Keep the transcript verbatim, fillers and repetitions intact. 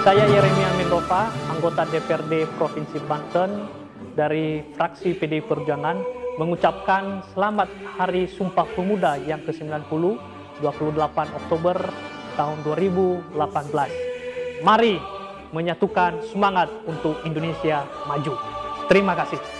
Saya Yeremia Mendova, anggota D P R D Provinsi Banten dari fraksi P D I Perjuangan, mengucapkan selamat Hari Sumpah Pemuda yang ke sembilan puluh, dua puluh delapan Oktober tahun dua ribu delapan belas. Mari menyatukan semangat untuk Indonesia maju. Terima kasih.